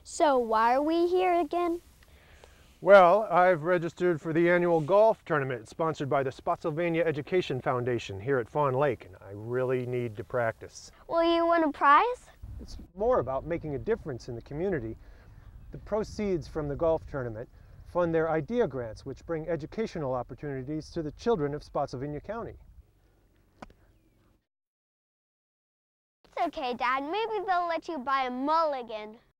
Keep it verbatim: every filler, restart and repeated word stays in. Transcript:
So why are we here again? Well, I've registered for the annual golf tournament sponsored by the Spotsylvania Education Foundation here at Fawn Lake, and I really need to practice. Will you win a prize? It's more about making a difference in the community. The proceeds from the golf tournament fund their idea grants, which bring educational opportunities to the children of Spotsylvania County. It's okay, Dad. Maybe they'll let you buy a mulligan.